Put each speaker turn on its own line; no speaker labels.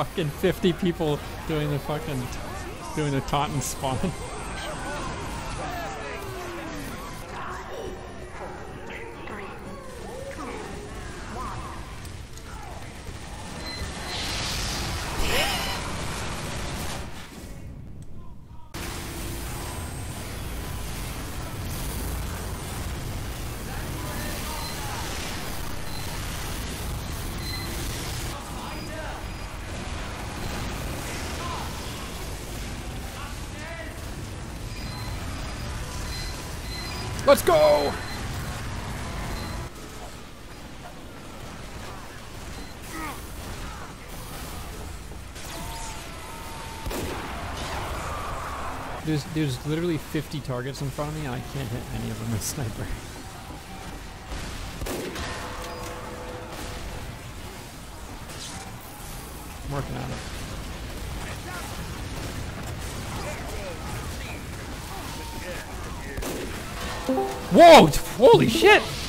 fucking 50 people doing the taunt and spawn. Let's go! There's literally 50 targets in front of me and I can't hit any of them with sniper. I'm working on it. Whoa! Holy shit!